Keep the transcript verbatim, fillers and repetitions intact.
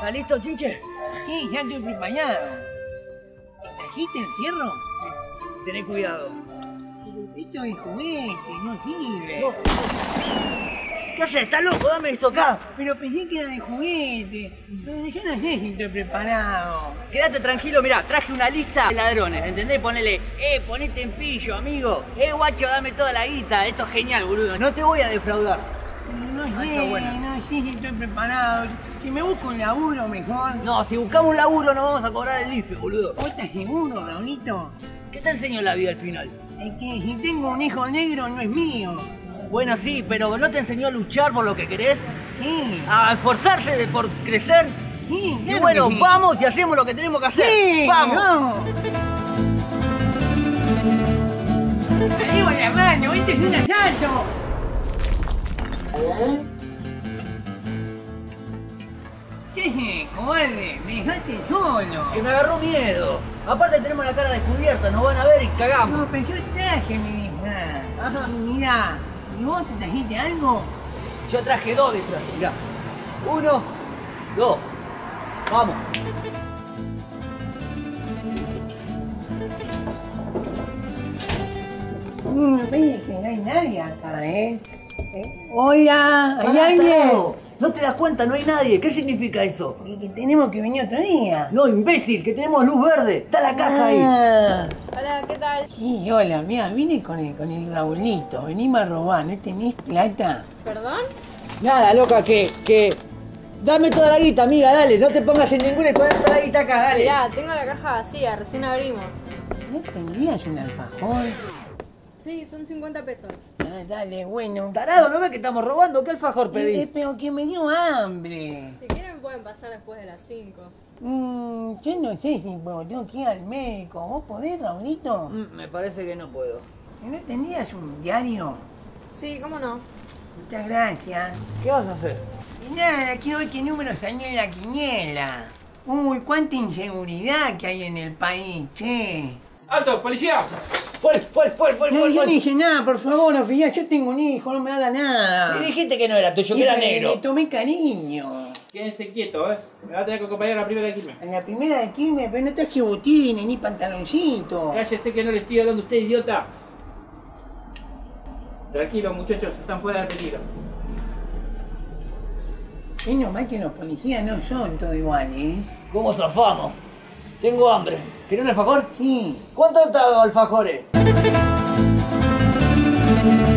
¿Estás listo, Chinche? Sí, ya estoy preparado. ¿Te trajiste el fierro? Tené cuidado. Pero esto es juguete, no sirve. No. ¿Qué haces? ¿Estás loco? Dame esto acá. Pero pensé que era de juguete. Pero yo no sé si estoy preparado. Quédate tranquilo, mirá, traje una lista de ladrones, ¿entendés? Ponele, eh, ponete en pillo, amigo. Eh, guacho, dame toda la guita. Esto es genial, boludo. No te voy a defraudar. No Ah, sé, está bueno. no sé si estoy preparado. Si me busco un laburo mejor. No, si buscamos un laburo no vamos a cobrar el I F E, boludo. ¿Vos estás seguro, Raulito? ¿Qué te enseñó la vida al final? Es que si tengo un hijo negro no es mío. Bueno, sí, pero ¿no te enseñó a luchar por lo que querés? Sí. ¿A esforzarse de por crecer? Sí, Y claro bueno, que sí. vamos y hacemos lo que tenemos que hacer. Sí, ¡Vamos! vamos. ¡Arriba la mano! ¡Este es un asalto! ¿Qué es, cobarde? Me dejaste solo. Que me agarró miedo. Aparte tenemos la cara descubierta, nos van a ver y cagamos. No, pero yo traje mi disfraz. Ajá. Mirá, ¿y vos te trajiste algo? Yo traje dos disfraces, mirá. Uno, dos. Vamos. Mm, me parece que no hay nadie acá, ¿eh? ¿Eh? Hola, ¿hay Pará, alguien? tarado. No te das cuenta, no hay nadie. ¿Qué significa eso? Y que tenemos que venir otro día. No, imbécil, que tenemos luz verde. Está la caja ahí. Ah. Hola, ¿qué tal? Sí, hola, mira, vine con el, con el Raulito, venimos a robar, ¿no tenés plata? ¿Perdón? Nada, loca, que, que... Dame toda la guita, amiga, dale. No te pongas en ninguna y pones toda la guita acá, dale. Mirá, tengo la caja vacía, recién abrimos. ¿No tendrías un alfajor? Sí, son cincuenta pesos. Ah, dale, bueno. Tarado, ¿no ves que estamos robando? ¿Qué alfajor Eh, pedí? eh, pero que me dio hambre. Si quieren pueden pasar después de las cinco. Mm, yo no sé si puedo, tengo que ir al médico. ¿Vos podés, Raulito? Mm, me parece que no puedo. ¿No tendrías un diario? Sí, ¿cómo no? Muchas gracias. ¿Qué vas a hacer? Y nada, quiero ver qué número salió en la quiniela. Uy, cuánta inseguridad que hay en el país, che. ¡Alto, policía! ¡Fue, fue, fue, fue, No, fue! yo no hice nada, por favor, oficial, yo tengo un hijo, no me haga nada. Si dijiste que no era tuyo, que Sí, era pero negro. Le tomé cariño. Quédense quietos, eh. Me va a tener que acompañar a la primera de Quilmes. En la primera de Quilmes, pero no traje botines ni pantaloncito. Cállese que no le estoy hablando a usted, idiota. Tranquilos, muchachos, están fuera de peligro. Es normal que los policías no son todos iguales, ¿eh? ¿Cómo zafamos? Tengo hambre. ¿Querés un alfajor? Sí. ¿Cuánto está alfajores?